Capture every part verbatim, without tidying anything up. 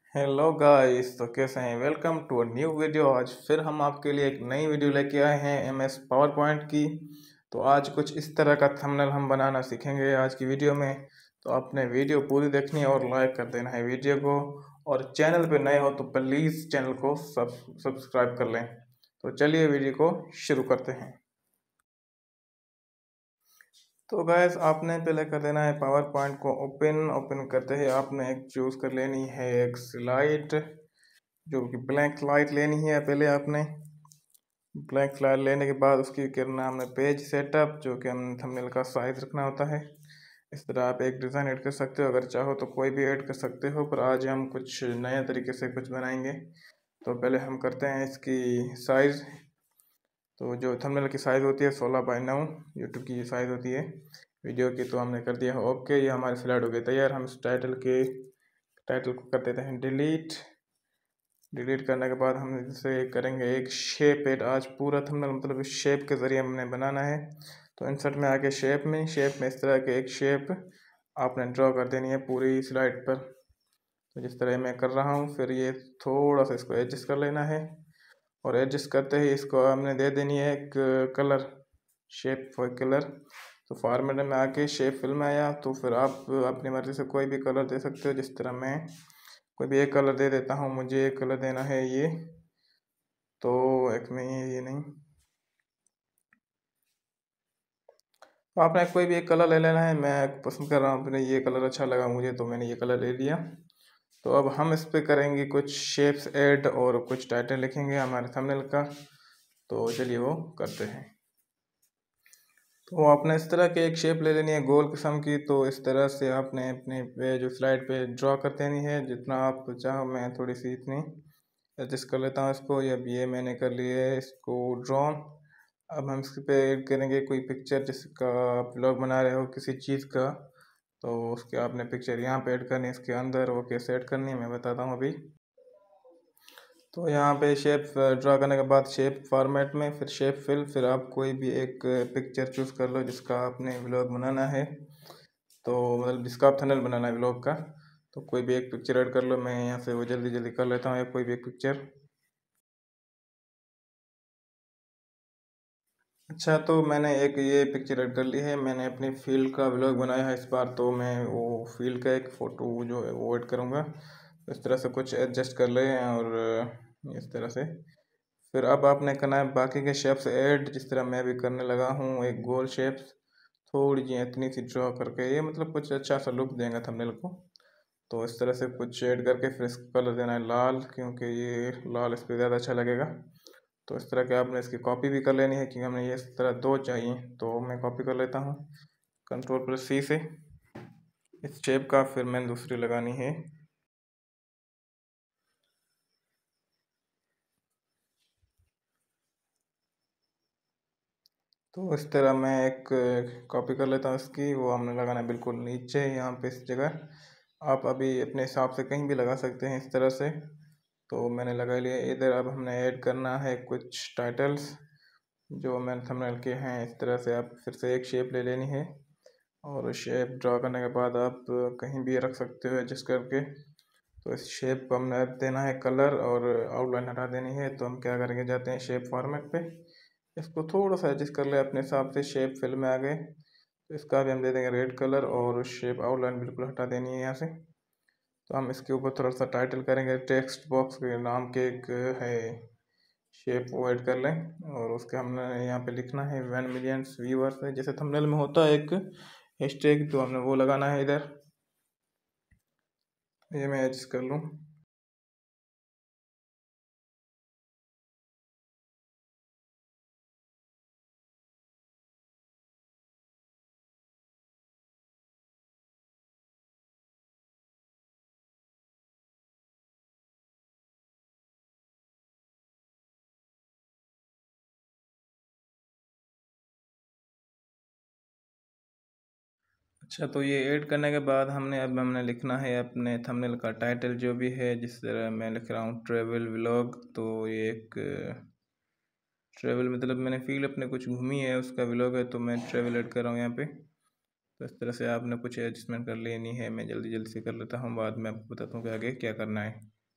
Hello guys, तो कैसे हैं। Welcome to a new video. आज फिर हम आपके लिए एक नई वीडियो लेके आए हैं एम एस पावर पॉइंट की। तो आज कुछ इस तरह का थंबनेल हम बनाना सीखेंगे आज की वीडियो में। तो आपने वीडियो पूरी देखनी है और लाइक कर देना है वीडियो को। और चैनल पे नए हो तो प्लीज़ चैनल को सब सब्सक्राइब कर लें। तो चलिए वीडियो को शुरू करते हैं। तो गैस आपने पहले कर देना है पावर पॉइंट को ओपन। ओपन करते ही आपने एक चूज़ कर लेनी है एक स्लाइड, जो कि ब्लैंक स्लाइड लेनी है। पहले आपने ब्लैंक स्लाइड लेने के बाद उसकी करना हमने पेज सेटअप, जो कि हम थंबनेल का साइज रखना होता है। इस तरह आप एक डिज़ाइन ऐड कर सकते हो, अगर चाहो तो कोई भी ऐड कर सकते हो, पर आज हम कुछ नए तरीके से कुछ बनाएंगे। तो पहले हम करते हैं इसकी साइज़। तो जो थंबनेल की साइज़ होती है सोलह बाई नौ यूट्यूब की साइज़ होती है वीडियो की, तो हमने कर दिया है ओके। ये हमारी स्लाइड हो गई तैयार। हम इस टाइटल के टाइटल को कर देते हैं डिलीट। डिलीट करने के बाद हम इसे करेंगे एक शेप एड। आज पूरा थंबनेल मतलब इस शेप के ज़रिए हमने बनाना है। तो इंसर्ट में आके शेप में शेप में इस तरह के एक शेप आपने ड्रॉ कर देनी है पूरी स्लाइड पर। तो जिस तरह मैं कर रहा हूँ, फिर ये थोड़ा सा इसको एडजस्ट कर लेना है। और एडजस्ट करते ही इसको हमने दे देनी है एक कलर, शेप फॉर कलर। तो फॉर्मेट में आके शेप फिल में आया, तो फिर आप अपनी मर्ज़ी से कोई भी कलर दे सकते हो। जिस तरह मैं कोई भी एक कलर दे देता हूँ। मुझे एक कलर देना है ये, तो एक में ये, ये नहीं, तो आपने कोई भी एक कलर ले लेना है। मैं पसंद कर रहा हूँ, अपने ये कलर अच्छा लगा मुझे, तो मैंने ये कलर ले लिया। तो अब हम इस पे करेंगे कुछ शेप्स ऐड और कुछ टाइटल लिखेंगे हमारे थंबनेल का। तो चलिए वो करते हैं। तो आपने इस तरह के एक शेप ले लेनी है गोल किस्म की। तो इस तरह से आपने अपने पे जो स्लाइड पे ड्रॉ कर देनी है जितना आप चाहो। मैं थोड़ी सी इतनी एडजस्ट कर लेता हूँ इसको। अब ये मैंने कर लिया है इसको ड्रॉ। अब हम इस पे ऐड करेंगे कोई पिक्चर जिसका आप लोग बना रहे हो किसी चीज़ का। तो उसके आपने पिक्चर यहाँ पे ऐड करनी है इसके अंदर। वो कैसे ऐड करनी है मैं बताता हूँ अभी। तो यहाँ पे शेप ड्रा करने के बाद शेप फॉर्मेट में फिर शेप फिल, फिर आप कोई भी एक पिक्चर चूज़ कर लो जिसका आपने व्लॉग बनाना है। तो मतलब जिसका आप थंबनेल बनाना है व्लॉग का, तो कोई भी एक पिक्चर ऐड कर लो। मैं यहाँ से वो जल्दी जल्दी कर लेता हूँ कोई भी एक पिक्चर। अच्छा, तो मैंने एक ये पिक्चर ऐड कर ली है। मैंने अपनी फील्ड का व्लॉग बनाया है इस बार, तो मैं वो फील्ड का एक फ़ोटो जो है वो ऐड करूँगा। इस तरह से कुछ एडजस्ट कर लें और इस तरह से फिर अब आपने करना है बाकी के शेप्स ऐड, जिस तरह मैं भी करने लगा हूँ। एक गोल शेप्स थोड़ी जी इतनी सी ड्रॉ करके, ये मतलब कुछ अच्छा सा लुक देगा थंबनेल को। तो इस तरह से कुछ ऐड करके फिर इसको कलर देना है लाल, क्योंकि ये लाल इस पर ज़्यादा अच्छा लगेगा। तो इस तरह के आपने इसकी कॉपी भी कर लेनी है, क्योंकि हमें ये इस तरह दो चाहिए। तो मैं कॉपी कर लेता हूँ कंट्रोल प्लस सी से इस शेप का, फिर मैंने दूसरी लगानी है। तो इस तरह मैं एक कॉपी कर लेता हूँ इसकी। वो हमने लगाना है बिल्कुल नीचे यहाँ पे इस जगह। आप अभी अपने हिसाब से कहीं भी लगा सकते हैं इस तरह से। तो मैंने लगा लिया इधर। अब हमने ऐड करना है कुछ टाइटल्स जो मैंने थंबनेल के हैं। इस तरह से आप फिर से एक शेप ले लेनी है और शेप ड्रा करने के बाद आप कहीं भी रख सकते हो एडजस्ट करके। तो इस शेप को हमने देना है कलर और आउटलाइन हटा देनी है। तो हम क्या करेंगे, जाते हैं शेप फॉर्मेट पे, इसको थोड़ा सा एडजस्ट कर ले अपने हिसाब से। शेप फिल में आ गए, तो इसका भी हम दे देंगे रेड कलर और शेप आउटलाइन बिल्कुल हटा देनी है यहाँ से। तो हम इसके ऊपर थोड़ा सा टाइटल करेंगे, टेक्स्ट बॉक्स के नाम के एक है शेप वो ऐड कर लें। और उसके हमने यहाँ पे लिखना है वन मिलियंस व्यूअर्स है, जैसे थंबनेल में होता है एक हैशटैग, तो हमने वो लगाना है इधर। ये मैं एडजस्ट कर लूँ। अच्छा, तो ये ऐड करने के बाद हमने अब हमने लिखना है अपने थंबनेल का टाइटल जो भी है। जिस तरह मैं लिख रहा हूँ ट्रैवल व्लॉग, तो ये एक ट्रैवल मतलब मैंने फील अपने कुछ घूमी है उसका व्लॉग है, तो मैं ट्रैवल ऐड कर रहा हूँ यहाँ पे। तो इस तरह से आपने कुछ एडजस्टमेंट कर लेनी है। मैं जल्दी जल्दी से कर लेता हूँ, बाद में आपको बताता हूँ कि आगे क्या करना है।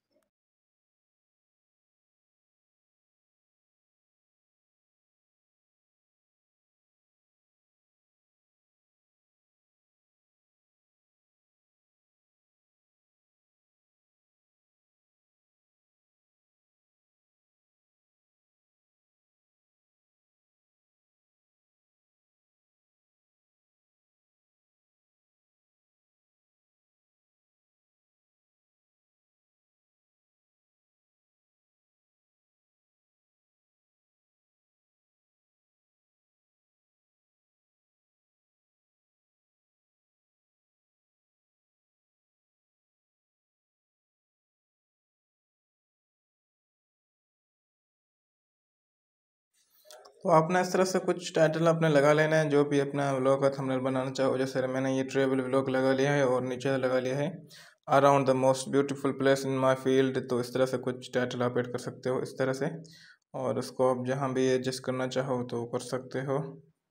तो आपने इस तरह से कुछ टाइटल अपने लगा लेना है जो भी अपना व्लॉग का थंबनेल बनाना चाहो। जैसे मैंने ये ट्रेवल व्लॉग लगा लिया है और नीचे लगा लिया है around the most beautiful place in my field. तो इस तरह से कुछ टाइटल आप ऐड कर सकते हो इस तरह से, और उसको आप जहाँ भी एडजस्ट करना चाहो तो कर सकते हो।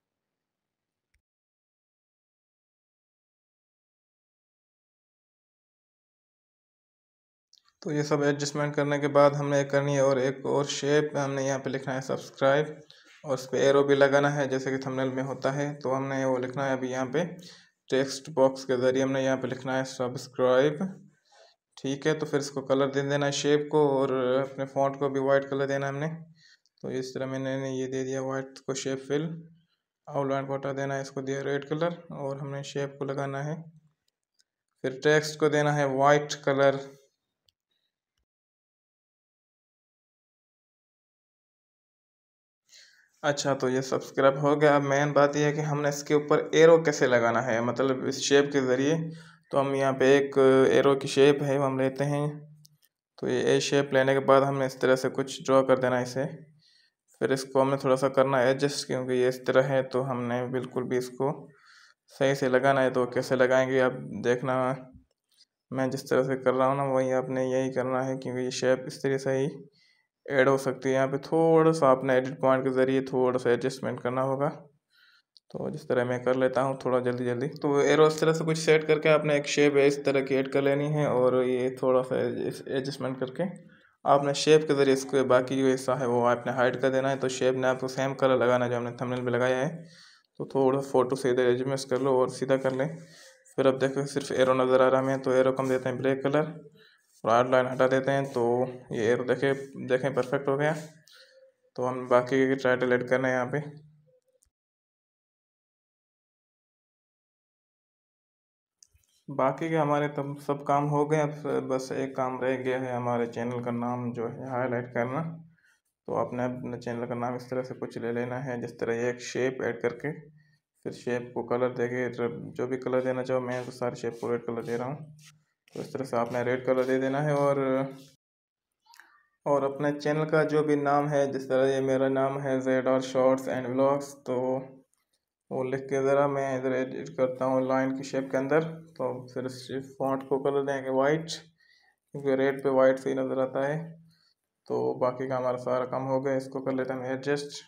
तो ये सब एडजस्टमेंट करने के बाद हमने करनी है और एक और शेप हमने यहाँ पे लिखना है सब्सक्राइब, और उस पर एरो भी लगाना है जैसे कि थंबनेल में होता है। तो हमने वो लिखना है अभी यहाँ पे टेक्स्ट बॉक्स के ज़रिए हमने यहाँ पे लिखना है सब्सक्राइब। ठीक है, तो फिर इसको कलर दे देना है शेप को, और अपने फॉन्ट को भी वाइट कलर देना है हमने। तो इस तरह मैंने ये दे दिया वाइट को शेप फिल। आउटलाइन को हटा देना है, इसको दिया रेड कलर, और हमने शेप को लगाना है। फिर टेक्स्ट को देना है वाइट कलर। अच्छा, तो ये सब्सक्राइब हो गया। अब मेन बात यह है कि हमने इसके ऊपर एरो कैसे लगाना है, मतलब इस शेप के ज़रिए। तो हम यहाँ पे एक एरो की शेप है वो हम लेते हैं। तो ये ए शेप लेने के बाद हमने इस तरह से कुछ ड्रॉ कर देना है इसे। फिर इसको हमें थोड़ा सा करना है एडजस्ट, क्योंकि ये इस तरह है तो हमने बिल्कुल भी इसको सही से लगाना है। तो कैसे लगाएंगे आप देखना, मैं जिस तरह से कर रहा हूँ ना वही आपने यही करना है, क्योंकि ये शेप इस तरह से ही ऐड हो सकती है। यहाँ पे थोड़ा सा आपने एडिट पॉइंट के ज़रिए थोड़ा सा एडजस्टमेंट करना होगा। तो जिस तरह मैं कर लेता हूँ थोड़ा जल्दी जल्दी। तो एरो इस तरह से कुछ सेट करके आपने एक शेप इस तरह की ऐड कर लेनी है, और ये थोड़ा सा एडजस्टमेंट करके आपने शेप के ज़रिए इसको बाकी जो हिस्सा है वो आपने हाइड कर देना है। तो शेप ने आपको सेम कलर लगाना है जो हमने थंबनेल में लगाया है। तो थोड़ा फोटो से इधर एडजस्ट कर लो और सीधा कर लें। फिर अब देखो सिर्फ एरो नज़र आ रहा है हमें, तो एरो कम देते हैं ब्लैक कलर और आउटलाइन हटा देते हैं। तो ये एरो देखे देखें परफेक्ट हो गया। तो हम बाकी के टाइटल ऐड करना है यहाँ पे। बाकी के हमारे तब सब काम हो गए। अब बस एक काम रह गया है, हमारे चैनल का नाम जो है हाईलाइट करना। तो आपने अपने चैनल का नाम इस तरह से कुछ ले लेना है, जिस तरह एक शेप ऐड करके फिर शेप को कलर देके जो भी कलर देना चाहो। मैं तो सारे शेप को रेड कलर दे रहा हूँ। तो इस तरह से आपने रेड कलर दे देना है, और और अपने चैनल का जो भी नाम है, जिस तरह ये मेरा नाम है Z R shorts and vlogs, तो वो लिख के ज़रा मैं इधर एडिट करता हूँ लाइन की शेप के अंदर। तो फिर सिर्फ फॉन्ट को कलर देंगे वाइट, क्योंकि रेड पे वाइट सही नज़र आता है। तो बाकी का हमारा सारा काम हो गया, इसको कर लेते हैं एडजस्ट।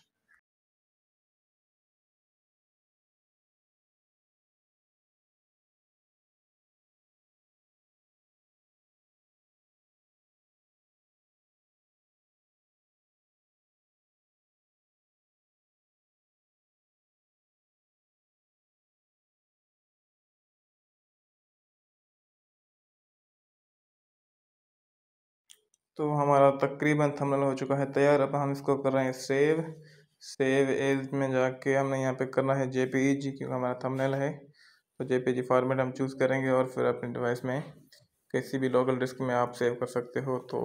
तो हमारा तकरीबन थंबनेल हो चुका है तैयार। अब हम इसको कर रहे हैं सेव। सेव एज में जाके हमने यहाँ पे करना है जेपीईजी, क्योंकि हमारा थंबनेल है। तो जेपीईजी फॉर्मेट हम चूज़ करेंगे, और फिर अपने डिवाइस में किसी भी लोकल डिस्क में आप सेव कर सकते हो। तो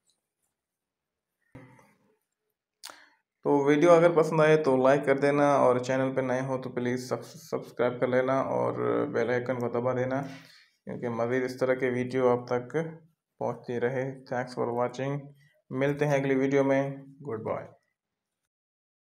तो वीडियो अगर पसंद आए तो लाइक कर देना, और चैनल पे नए हो तो प्लीज़ सब्सक्राइब कर लेना और बेल आइकन को दबा देना, क्योंकि मज़ीद इस तरह के वीडियो आप तक पहुंचती रहे। Thanks for watching. मिलते हैं अगली वीडियो में। Good bye.